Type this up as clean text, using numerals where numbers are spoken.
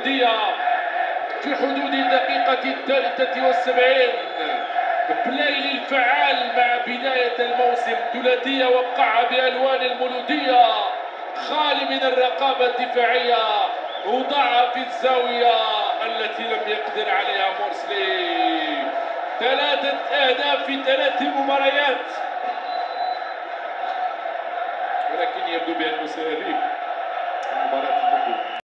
المولودية في حدود الدقيقة 73. بلايلي الفعال مع بداية الموسم، ثلاثية وقعها بألوان المولودية، خالي من الرقابة الدفاعية، وضعها في الزاوية التي لم يقدر عليها مورسلي. 3 أهداف في 3 مباريات، ولكن يبدو بأنه سيغيب المباراة المقبلة.